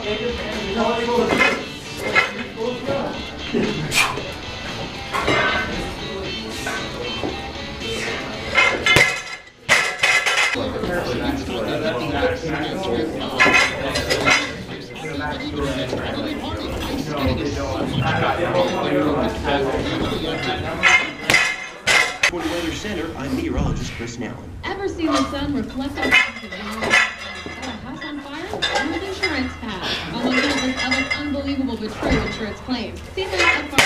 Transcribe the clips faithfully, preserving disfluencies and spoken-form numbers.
For the Weather Center, I'm meteorologist Chris Allen. Ever seen the sun reflect on the house on fire? Use the insurance pass. Almost countless other unbelievable but true insurance claims. See them at fire.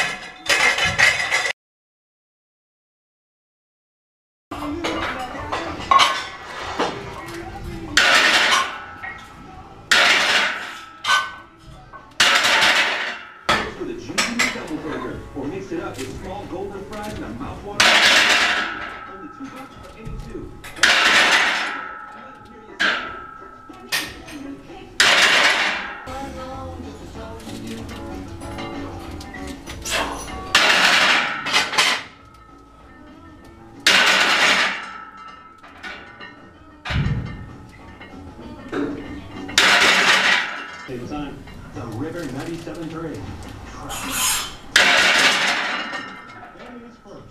For the juicy double burger, or mix it up with small golden fries and a mouthwater. Only two bucks for any two. Same time. The River ninety-seven point three. Families first.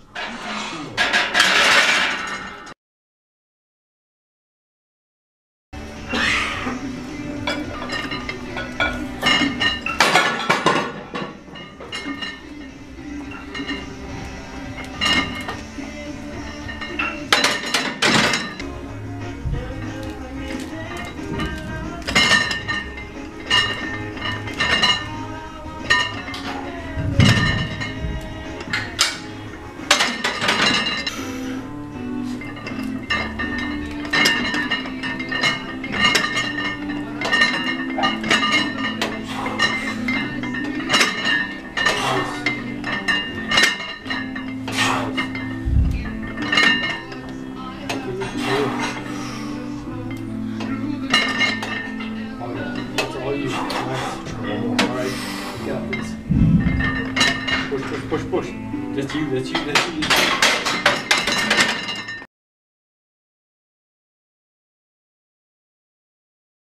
Push, push, push, push. That's you, that's you, that's you.